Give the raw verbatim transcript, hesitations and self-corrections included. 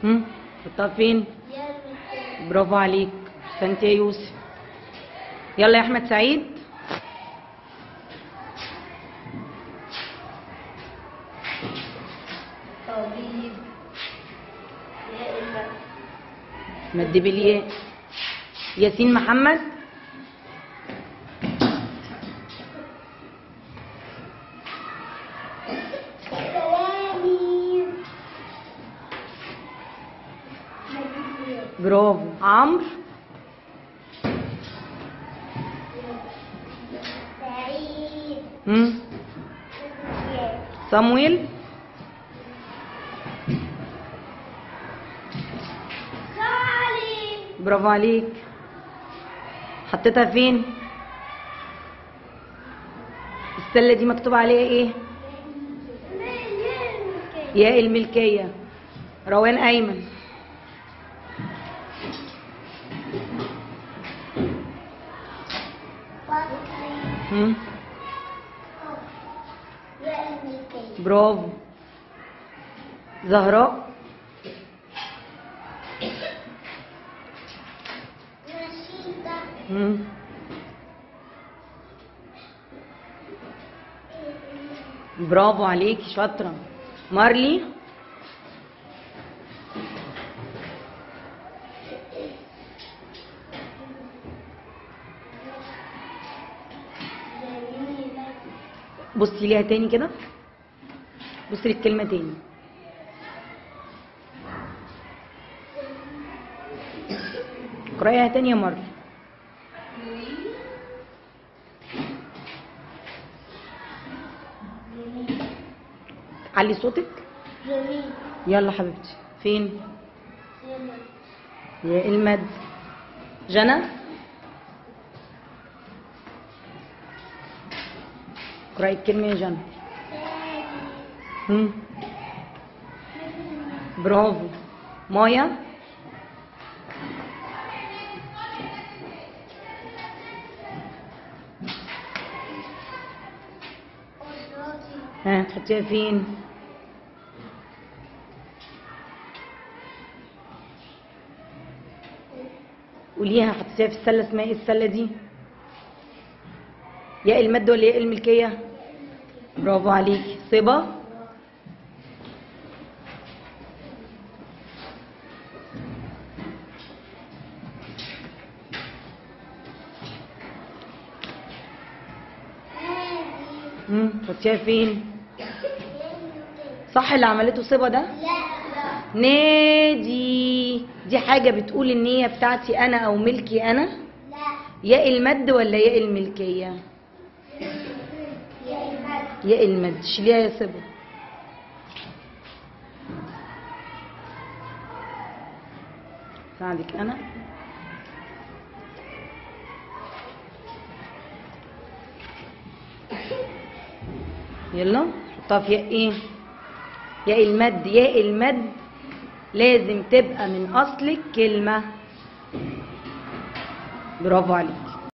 هم حطها فين؟ برافو عليك، احسنت يا يوسف. يلا يا احمد سعيد. طبيب. مد بالياء. ياسين محمد. برافو. عمرو. سعيد. هم صمويل. صالح. برافو عليك. حطيتها فين؟ السلة دي مكتوب عليها ايه؟ ياء الملكية. روان أيمن. هم برافو. زهراء. هم برافو عليكي، شاطرة. مارلي. بصي ليها تاني كده، بصي للكلمة تاني. اقرأيها تاني يا مارلي. علي صوتك. جميل. يلا حبيبتي. فين؟ يا المد. جنى. اقرأي الكلمة يا جنى. هم برافو. مايا. ها تحطيها فين؟ قوليها. حطيتيها في السله. اسمها ايه السله دي؟ ياء المد ولا ياء الملكيه؟ برافو عليكي. صبا. امم حطيها فين؟ صح اللي عملته صبا ده؟ لا. نادي. دي حاجه بتقول ان هي بتاعتي انا او ملكي انا؟ لا. ياء المد ولا ياء الملكيه؟ ياء المد. شيليها يا صبا. ساعدك انا. يلا حطها في ياء ايه؟ ياء المد. ياء المد لازم تبقى من اصل الكلمه. برافو عليك.